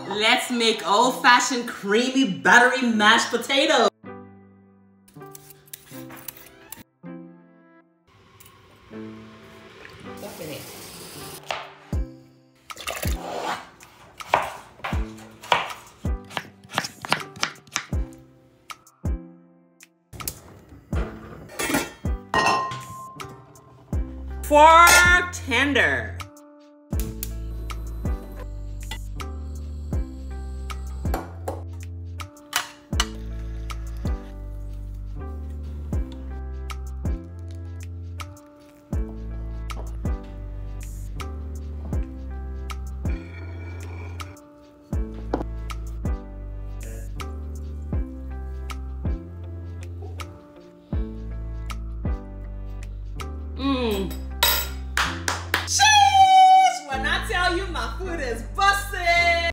Let's make old-fashioned creamy buttery mashed potatoes. Stuff in it. For tender.